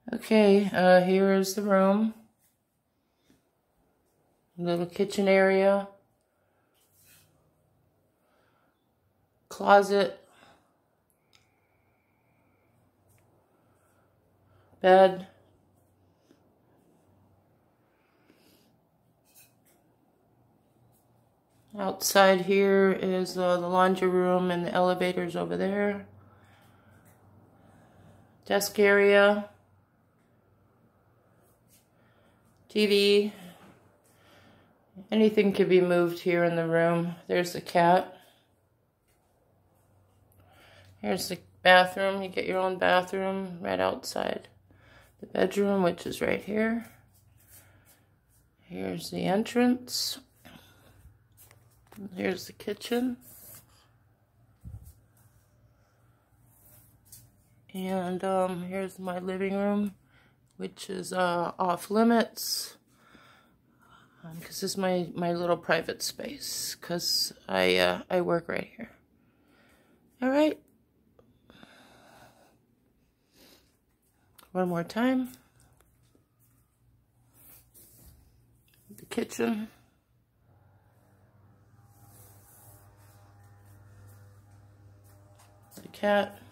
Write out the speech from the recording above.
Okay, here is the room. Little kitchen area. Closet. Bed. Outside here is the laundry room and the elevators over there. Desk area. TV. Anything can be moved here in the room. There's the cat. Here's the bathroom. You get your own bathroom right outside. The bedroom, which is right here. Here's the entrance. Here's the kitchen. And here's my living room, which is off limits. Because this is my little private space. Because I work right here. Alright. One more time. The kitchen. The cat.